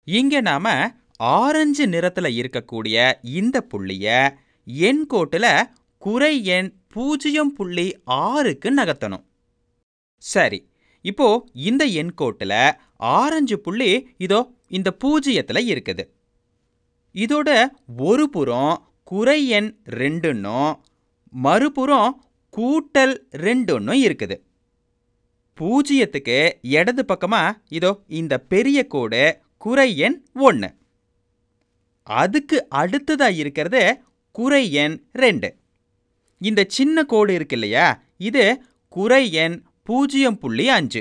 இங்க நாம ஆரஞ்சு நிறத்துல இருக்கக்கூடிய இந்த புள்ளிய எண் கோட்டுல குறை எண் 0.6க்கு நகர்த்தணும். சரி, இப்போ இந்த எண் கோட்டுல ஆரஞ்சு புள்ளி இதோ இந்த 0த்துல இருக்குது. இதோட ஒரு புறம் குறை எண் 2ன்னும் மறுபுறம் கூட்டல் 2ன்னும் இருக்குது. 0க்கு இடது பக்கமா இதோ இந்த பெரிய கோடு குறை எண் 1. அதுக்கு அடுத்ததா இருக்கிறது குறை எண் 2. இந்த சின்ன கோடு இருக்கு இல்லையா, இது குறை எண் 0.5.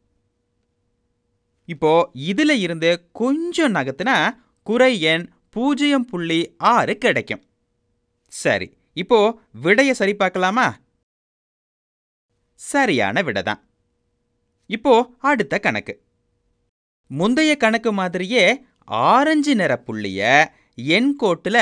இப்போ இதுல இருந்து கொஞ்சம் நகர்த்தினா குறை எண் 0.6 கிடைக்கும். சரி, இப்போ விடைய சரி பார்க்கலாமா? சரியான விடைதான். இப்போ அடுத்த கணக்கு. முந்தைய கணக்கு மாதிரியே ஆரஞ்சு நிற புள்ளிய எண் கோட்டுல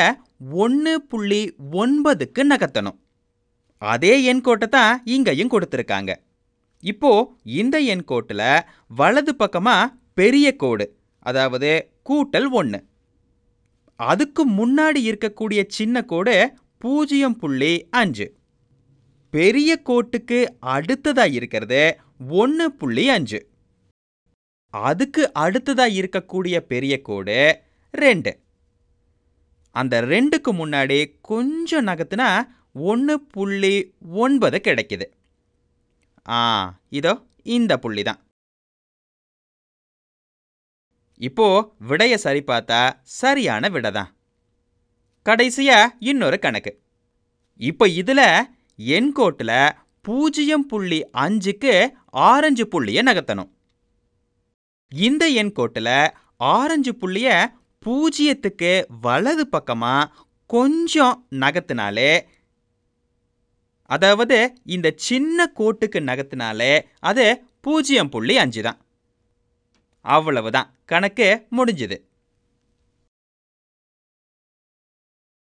1.9க்கு நகர்த்தணும். அதே எண் கோட்டை தான் இங்கேயும் கொடுத்திருக்காங்க. இப்போ இந்த எண் கோட்டுல வலது பக்கமா பெரிய கோடு, அதாவது கூட்டல் 1. அதுக்கு முன்னாடி இருக்கக்கூடிய சின்ன கோடு 0.5. பெரிய கோட்டுக்கு அடுத்ததா இருக்கிறது 1.5. அதுக்கு அடுத்ததா இருக்கக்கூடிய பெரிய கோடு 2. அந்த 2க்கு முன்னாடி கொஞ்சம் நகர்த்தினா 1.9 கிடைக்குது. இதோ இந்த புள்ளி தான். இப்போ விடைய சரி பார்த்தா சரியான விடை தான். கடைசியா இன்னொரு கணக்கு. இப்போ இதுல எண் கோட்டுல 0.5க்கு ஆரஞ்சு புள்ளிய நகர்த்தணும். இந்த எண் கோட்டுல ஆரஞ்சு புள்ளிய 0க்கு வலது பக்கமா கொஞ்சம் நகர்த்தினாலே, அதாவது இந்த சின்ன கோட்டுக்கு நகர்த்தினாலே அது 0.5 தான். அவ்வளவுதான், கணக்கு முடிஞ்சுது.